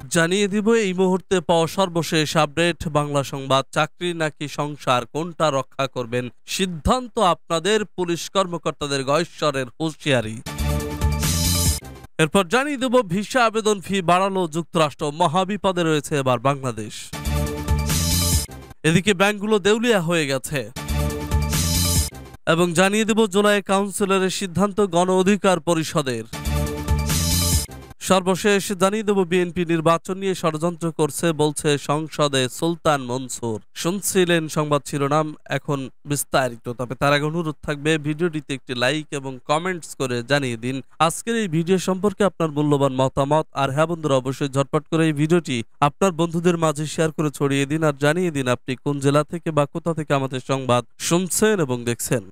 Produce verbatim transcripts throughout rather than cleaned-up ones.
জানিয়ে দিব এই মুহূর্তে পাওয়া সর্বশেষ আপডেট বাংলা সংবাদ। চাকরি নাকি সংসার, কোনটা রক্ষা করবেন? সিদ্ধান্ত আপনাদের, পুলিশ কর্মকর্তাদের গয়েশ্বরের হুঁশিয়ারি। এরপর জানিয়ে দেব ভিসা আবেদন ফি বাড়ালো যুক্তরাষ্ট্র, মহাবিপদে রয়েছে এবার বাংলাদেশ। এদিকে ব্যাংকগুলো দেউলিয়া হয়ে গেছে এবং জানিয়ে দেব জুলাই কাউন্সিলরের সিদ্ধান্ত গণ অধিকার পরিষদের। সর্বশেষ জানিয়ে দেব বিএনপি নির্বাচন নিয়ে ষড়যন্ত্র করছে বলছে সংসদে সুলতান মনসুর। শুনছিলেন সংবাদ শিরোনাম, এখন বিস্তারিত। তবে তার আগে অনুরোধ থাকবে ভিডিওটিতে একটি লাইক এবং কমেন্টস করে জানিয়ে দিন আজকের এই ভিডিও সম্পর্কে আপনার মূল্যবান মতামত। আর হ্যাঁ বন্ধুরা, অবশ্যই ঝটপট করে এই ভিডিওটি আপনার বন্ধুদের মাঝে শেয়ার করে ছড়িয়ে দিন আর জানিয়ে দিন আপনি কোন জেলা থেকে বা কোথা থেকে আমাদের সংবাদ শুনছেন এবং দেখছেন।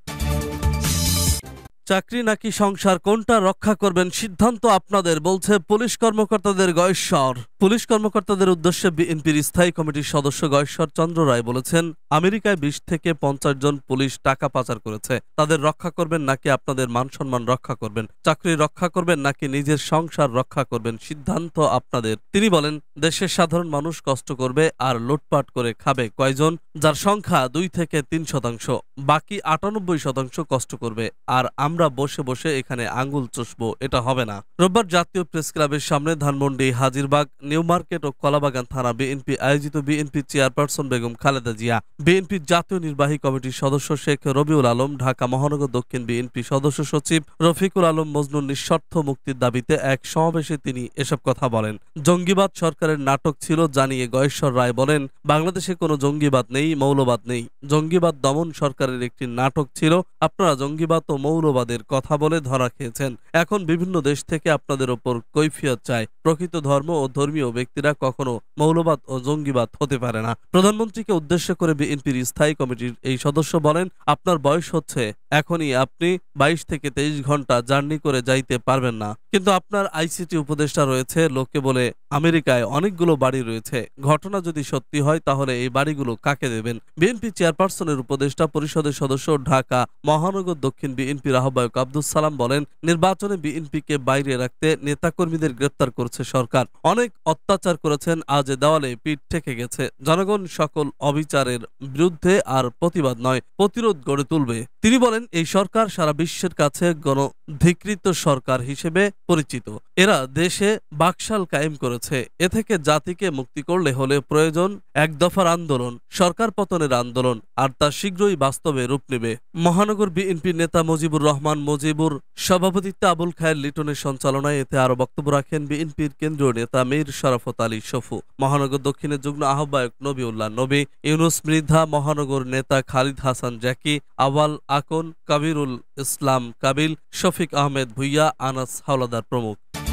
চাকরি নাকি সংসার, কোনটা রক্ষা করবেন? সিদ্ধান্ত আপনাদের, বলছে পুলিশ কর্মকর্তাদের গয়েশ্বর। পুলিশ কর্মকর্তাদের উদ্দেশ্যে বিএনপির স্থায়ী কমিটির সদস্য গয়েশ্বর চন্দ্র রায় বলেছেন, আমেরিকায় বিশ থেকে পঞ্চাশ জন পুলিশ টাকা পাচার করেছে। তাদের রক্ষা করবেন নাকি আপনাদের মান সম্মান রক্ষা করবেন? চাকরি রক্ষা করবেন নাকি নিজের সংসার রক্ষা করবেন? সিদ্ধান্ত আপনাদের। তিনি বলেন, দেশের সাধারণ মানুষ কষ্ট করবে আর লুটপাট করে খাবে কয়জন? যার সংখ্যা দুই থেকে তিন শতাংশ, বাকি আটানব্বই শতাংশ কষ্ট করবে। আর আমরা বসে বসে এখানে আঙ্গুল চুষবো, এটা হবে না। রোববার জাতীয় প্রেস ক্লাবের সামনে ধানমন্ডি, হাজিরবাগ, নিউ মার্কেট ও কলাবাগান থানা বিএনপি আয়োজিত বিএনপি চেয়ারপারসন বেগম খালেদা জিয়া, বিএনপির জাতীয় নির্বাহী কমিটির সদস্য শেখ রবিউল আলম, ঢাকা মহানগর দক্ষিণ বিএনপি সদস্য সচিব রফিকুল আলম মজনুর নিঃশর্ত মুক্তির দাবিতে এক সমাবেশে তিনি এসব কথা বলেন। জঙ্গিবাদ সরকারের নাটক ছিল জানিয়ে গয়েশ্বর রায় বলেন, বাংলাদেশে কোনো জঙ্গিবাদ নেই, মৌলবাদ নেই। জঙ্গিবাদ দমন সরকারের একটি নাটক ছিল। আপনারা জঙ্গিবাদ ও মৌলবাদের কথা বলে ধরা খেয়েছেন। এখন বিভিন্ন দেশ থেকে আপনাদের ওপর কৈফিয়ত চায়। প্রকৃত ধর্ম ও ধর্মীয় ব্যক্তিরা কখনো মৌলবাদ ও জঙ্গিবাদ হতে পারে না। প্রধানমন্ত্রীকে উদ্দেশ্য করে বিএনপির স্থায়ী কমিটির এই সদস্য বলেন, আপনার বয়স হচ্ছে, এখনই আপনি বাইশ থেকে তেইশ ঘন্টা জার্নি করে যাইতে পারবেন না, কিন্তু আপনার আইসিটি উপদেষ্টা রয়েছে। লোকে বলে আমেরিকায় অনেকগুলো বাড়ি রয়েছে। ঘটনা যদি সত্যি হয় তাহলে এই বাড়িগুলো কাকে দেবেন? বিএনপি চেয়ারপারসনের উপদেষ্টা পরিষদের সদস্য ঢাকা মহানগর দক্ষিণ বিএনপির আহ্বায়ক আব্দুল সালাম বলেন, নির্বাচনে বিএনপিকে বাইরে রাখতে নেতাকর্মীদের গ্রেপ্তার করছে সরকার। অনেক অত্যাচার করেছেন, আজ দেওয়ালে পিঠ ঠেকে গেছে। জনগণ সকল অবিচারের বিরুদ্ধে আর প্রতিবাদ নয়, প্রতিরোধ গড়ে তুলবে। তিনি বলেন, এই সরকার সারা বিশ্বের কাছে গণধিকৃত সরকার হিসেবে পরিচিত। এরা দেশে বাকশাল কায়েম করেছে। এ থেকে জাতিকে মুক্তি করলে হলে প্রয়োজন এক দফার আন্দোলন, সরকার পতনের আন্দোলন, আর তা শীঘ্রই বাস্তবে রূপ নেবে। মহানগর বিএনপির নেতা মুজিবুর রহমান মুজিবুর সভাপতিত্বে আবুল খায়ের লিটনের সঞ্চালনায় এতে আরো বক্তব্য রাখেন বিএনপির কেন্দ্রীয় নেতা মীর শরাফত আলী সফু, মহানগর দক্ষিণের যুগ্ম আহ্বায়ক নবিউল্লাহ নবী, ইউনুস মৃধা, মহানগর নেতা খালিদ হাসান জ্যাকি, আওয়াল আকন, কাবিরুল ইসলাম কাবিল, শফিক আহমেদ ভুইয়া, আনাস হাওলাদার প্রমুখ।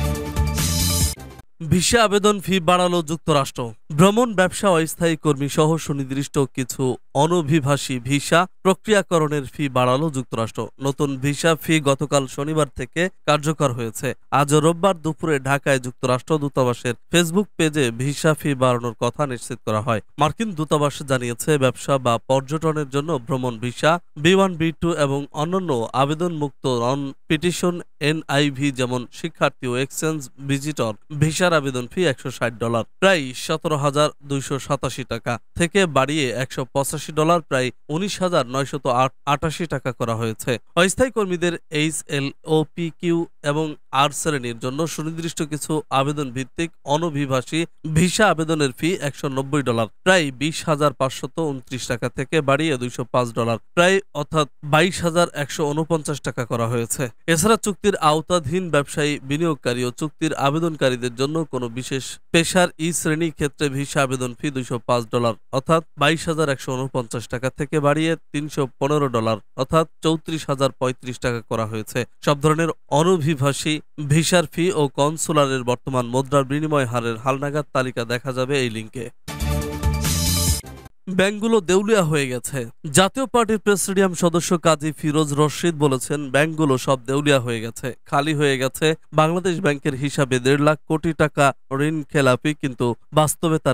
ভিসা আবেদন ফি বাড়ালো যুক্তরাষ্ট্র। ভ্রমণ, ব্যবসা, অস্থায়ী কর্মী সহ সুনির্দিষ্ট কিছু অনভিবাসী ভিসা প্রক্রিয়াকরণের ফি বাড়ালো যুক্তরাষ্ট্র। নতুন ভিসা ফি গতকাল শনিবার থেকে কার্যকর হয়েছে। আজ রোববার দুপুরে ঢাকায় যুক্তরাষ্ট্র দূতাবাসের ফেসবুক পেজে ভিসা ফি বাড়ানোর কথা নিশ্চিত করা হয়। মার্কিন দূতাবাস জানিয়েছে, ব্যবসা বা পর্যটনের জন্য ভ্রমণ visa, B one B two এবং অন্যান্য আবেদনমুক্ত নন পিটিশন এনআইভি যেমন শিক্ষার্থী ও এক্সচেঞ্জ ভিজিটর ভিসার আবেদন ফি একশো ষাট ডলার, প্রায় সতেরো হাজার দুইশো সাতাশি টাকা থেকে বাড়িয়ে একশো পঁচাশি ডলার, প্রায় উনিশ হাজার নয়শত আটাশি টাকা করা হয়েছে। অস্থায়ী কর্মীদের H L O P Q এবং আর শ্রেণীর জন্য সুনির্দিষ্ট কিছু আবেদন ভিত্তিক অনভিবাসী ভিসা আবেদনের ফি একশো নব্বই ডলার, প্রায় বিশ হাজার পাঁচশত উনত্রিশ টাকা থেকে বাড়িয়ে দুইশো পাঁচ ডলার, প্রায় অর্থাৎ বাইশ হাজার একশো উনপঞ্চাশ টাকা করা হয়েছে। এছাড়া চুক্তির আওতাধীন ব্যবসায়ী, বিনিয়োগকারী ও চুক্তির আবেদনকারীদের জন্য কোনো বিশেষ পেশার ই শ্রেণী ক্ষেত্রে ভিসা আবেদন ফি দুইশো পাঁচ ডলার অর্থাৎ বাইশ হাজার একশো উনপঞ্চাশ টাকা থেকে বাড়িয়ে তিনশো পনেরো ডলার অর্থাৎ চৌত্রিশ হাজার পঁয়ত্রিশ টাকা করা হয়েছে। সব ধরনের অনভিবাসী ভিসার ফি ও কনসুলারের বর্তমান মুদ্রার বিনিময় হারের হালনাগাদ তালিকা দেখা যাবে এই লিঙ্কে। ব্যাংকগুলো দেউলিয়া হয়ে গেছে। জাতীয় পার্টির প্রেসিডিয়াম সদস্য কাজী ফিরোজ রশিদ বলেছেন, ব্যাংকগুলো সব দেউলিয়া হয়ে গেছে, খালি হয়ে গেছে। বাংলাদেশ ব্যাংকের হিসাবে দেড় লাখ কোটি টাকা ঋণ খেলাপি, কিন্তু বাস্তবে তার দ্বিগুণ।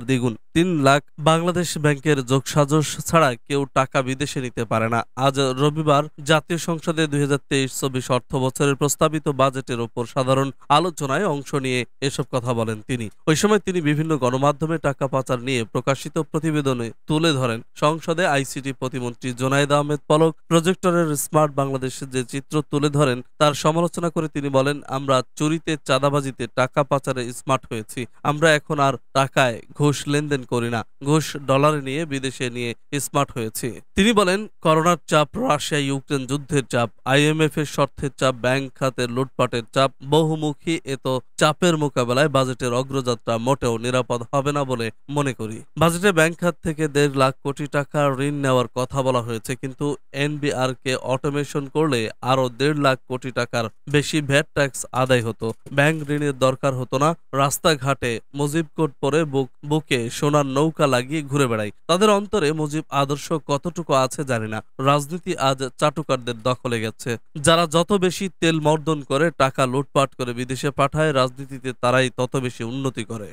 তিন লাখ বাংলাদেশ ব্যাংকের যোগসাজশ ছাড়া কেউ টাকা বিদেশে নিতে পারে না। আজ রবিবার জাতীয় সংসদে দুই হাজার তেইশ চব্বিশ অর্থ বছরের প্রস্তাবিত বাজেটের ওপর সাধারণ আলোচনায় অংশ নিয়ে এসব কথা বলেন তিনি। ওই সময় তিনি বিভিন্ন গণমাধ্যমে টাকা পাচার নিয়ে প্রকাশিত প্রতিবেদনে তুলে ধরেন। সংসদে আইসিটি প্রতিমন্ত্রী জোনায়েদ আহমেদ পলক প্রজেক্টরের স্মার্ট বাংলাদেশের যে চিত্র তুলে ধরেন তার সমালোচনা করে তিনি বলেন, আমরা চুরিতে, চাঁদাবাজিতে, টাকা পাচারে স্মার্ট হয়েছি। আমরা এখন আর টাকায় ঘুষ লেনদেন করি না, ঘুষ ডলারে নিয়ে বিদেশে নিয়ে স্মার্ট হয়েছি। তিনি বলেন, করোনার চাপ, রাশিয়া ইউক্রেন যুদ্ধের চাপ, আইএমএফ এর শর্তের চাপ, ব্যাংক খাতের লুটপাটের চাপ, বহুমুখী এত চাপের মোকাবেলায় বাজেটের অগ্রযাত্রা মোটেও নিরাপদ হবে না বলে মনে করি। বাজেটে ব্যাংক খাত থেকে দেড় লাখ কোটি টাকা ঋণ নেওয়ার কথা বলা হয়েছে, কিন্তু এনবিআর কে অটোমেশন করলে আরো দেড় লাখ কোটি টাকার বেশি ভ্যাট ট্যাক্স আদায় হতো। ব্যাংক ঋণের দরকার হতো না। রাস্তাঘাটে মুজিব কোট পরে বুক বুকে সোনার নৌকা লাগিয়ে ঘুরে বেড়ায়। তাদের অন্তরে মুজিব আদর্শ কতটুকু আছে জানি না। রাজনীতি আজ চাটুকারদের দখলে গেছে। যারা যত বেশি তেল মর্দন করে, টাকা লুটপাট করে বিদেশে পাঠায়, রাজনীতিতে তারাই তত বেশি উন্নতি করে।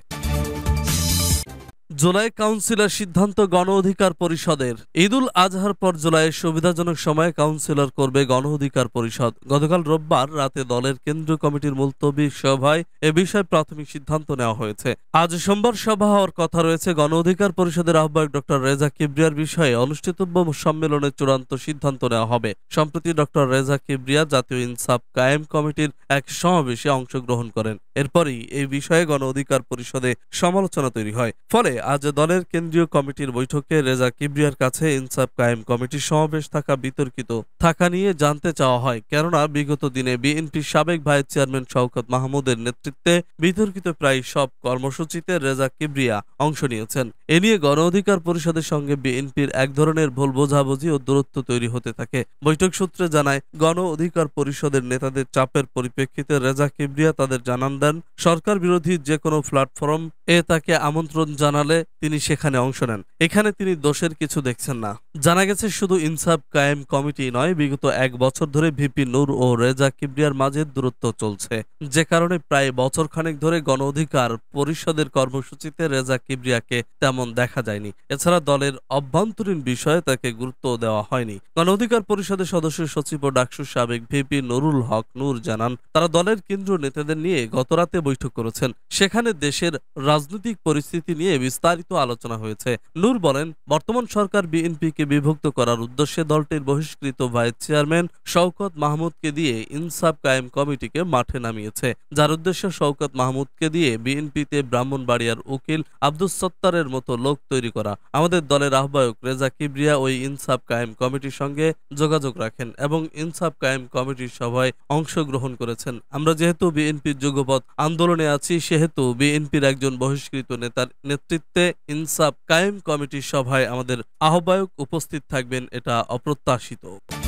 জুলাই কাউন্সিলর সিদ্ধান্ত গণ অধিকার পরিষদের। ঈদুল আজহার পর জুলাইয়ের সুবিধাজনক সময়ে কাউন্সিলর করবে গণ অধিকার পরিষদ। গতকাল রোববার রাতে দলের কেন্দ্রীয় কমিটির মুলতবি সভায় এ বিষয়ে প্রাথমিক সিদ্ধান্ত নেওয়া হয়েছে। আজ সোমবার সভা হওয়ার কথা রয়েছে। গণ অধিকার পরিষদের আহ্বায়ক ডক্টর রেজা কিবরিয়ার বিষয়ে অনুষ্ঠিতব্য সম্মেলনে চূড়ান্ত সিদ্ধান্ত নেওয়া হবে। সম্প্রতি ডক্টর রেজা কিবরিয়া জাতীয় ইনসাফ কায়েম কমিটির এক সমাবেশে অংশগ্রহণ করেন। এরপরই এই বিষয়ে গণ অধিকার পরিষদে সমালোচনা তৈরি হয়। ফলে আজ দলের কেন্দ্রীয় কমিটির বৈঠকে রেজা কিবরিয়ার কাছে ইনসাফ কায়েম কমিটির সমাবেশ থাকা বিতর্কিত থাকা নিয়ে জানতে চাওয়া হয়। কেননা বিগত দিনে বিএনপির সাবেক ভাইস চেয়ারম্যান শওকত মাহমুদের নেতৃত্বে বিতর্কিত প্রায় সব কর্মসূচিতে রেজা কিবরিয়া অংশ নিয়েছেন। এ নিয়ে গণ অধিকার পরিষদের সঙ্গে বিএনপির এক ধরনের ভুল বোঝাবুঝি ও দূরত্ব তৈরি হতে থাকে। বৈঠক সূত্রে জানায়, গণ অধিকার পরিষদের নেতাদের চাপের পরিপ্রেক্ষিতে রেজা কিবরিয়া তাদের জানান দেন, সরকার বিরোধী যে কোনো প্ল্যাটফর্ম এ তাকে আমন্ত্রণ জানালে তিনি সেখানে অংশ নেন। এখানে তিনি দোষের কিছু দেখছেন না। জানা গেছে, শুধু ইনসাফ কায়েম কমিটি নয়, বিগত এক বছর ধরে ভিপি নূর ও রেজা কিবরিয়ার মাঝে দূরত্ব চলছে, যে কারণে প্রায় বছর খানেক ধরে গণ অধিকার পরিষদের কর্মসূচিতে রেজা কিবরিয়াকে তেমন দেখা যায়নি। এছাড়া দলের অভ্যন্তরীণ বিষয়ে তাকে গুরুত্ব দেওয়া হয়নি। গণ অধিকার পরিষদের সদস্য সচিব ও ডাকসুর সাবেক ভিপি নুরুল হক নূর জানান, তারা দলের কেন্দ্রীয় নেতাদের নিয়ে গতরাতে বৈঠক করেছেন। সেখানে দেশের রাজনৈতিক পরিস্থিতি নিয়ে বিস্তারিত আলোচনা হয়েছে। নূর বলেন, বর্তমান সরকার বিএনপিকে বিভক্ত করার উদ্দেশ্যে দলটির বহিষ্কৃত ভাইস চেয়ারম্যান শওকত মাহমুদকে দিয়ে ইনসাফ কায়েম কমিটিকে মাঠে নামিয়েছে, যার উদ্দেশ্য শওকত মাহমুদকে দিয়ে বিএনপিতে ব্রাহ্মণবাড়িয়ার উকিল আব্দুস সত্তারের মতো লোক তৈরি করা। আমাদের দলের আহ্বায়ক রেজা কিবরিয়া ওই ইনসাফ কায়েম কমিটির সঙ্গে যোগাযোগ রাখেন এবং ইনসাফ কায়েম কমিটির সভায় অংশগ্রহণ করেছেন। আমরা যেহেতু বিএনপির যুগপৎ আন্দোলনে আছি, সেহেতু বিএনপির একজন বহিষ্কৃত নেতার নেতৃত্বে ইনসাফ কায়েম কমিটির সভায় আমাদের আহ্বায়ক উপস্থিত থাকবেন, এটা অপ্রত্যাশিত।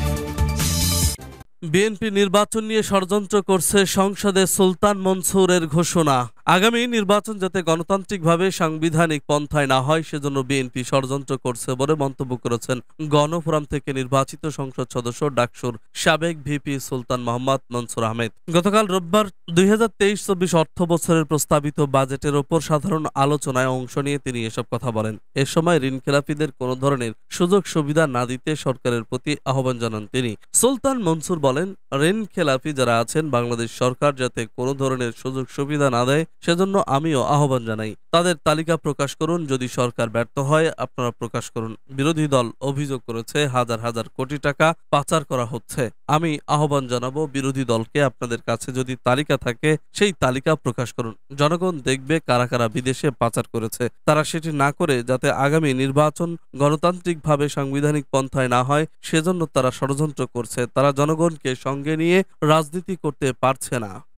বিএনপি নির্বাচন নিয়ে ষড়যন্ত্র করছে, সংসদে সুলতান মনসুরের ঘোষণা। আগামী নির্বাচন যাতে গণতান্ত্রিকভাবে সাংবিধানিক পন্থায় না হয়, সেজন্য বিএনপি ষড়যন্ত্র করছে বলে মন্তব্য করেছেন গণফোরাম থেকে নির্বাচিত সংসদ সদস্য ডাকসুর সাবেক ভিপি সুলতান মোহাম্মদ মনসুর আহমেদ। গতকাল রোববার দুই হাজার তেইশ চব্বিশ অর্থ বছরের প্রস্তাবিত বাজেটের ওপর সাধারণ আলোচনায় অংশ নিয়ে তিনি এসব কথা বলেন। এ সময় ঋণখেলাপিদের কোনো ধরনের সুযোগ সুবিধা না দিতে সরকারের প্রতি আহ্বান জানান তিনি। সুলতান মনসুর বলেন, ঋণ খেলাপি যারা আছেন, বাংলাদেশ সরকার যাতে কোনো ধরনের সুযোগ সুবিধা না দেয়, সেজন্য আমিও আহ্বান জানাই। তাদের তালিকা প্রকাশ করুন। যদি সরকার ব্যর্থ হয়, আপনারা প্রকাশ করুন। বিরোধী দল অভিযোগ করেছে হাজার হাজার কোটি টাকা পাচার করা হচ্ছে। আমি আহ্বান জানাবো বিরোধী দলকে, আপনাদের কাছে যদি তালিকা থাকে সেই তালিকা প্রকাশ করুন। জনগণ দেখবে কারা কারা বিদেশে পাচার করেছে। তারা সেটি না করে যাতে আগামী নির্বাচন গণতান্ত্রিকভাবে সাংবিধানিক পন্থায় না হয়, সেজন্য তারা ষড়যন্ত্র করছে। তারা জনগণকে সঙ্গে নিয়ে রাজনীতি করতে পারছে না।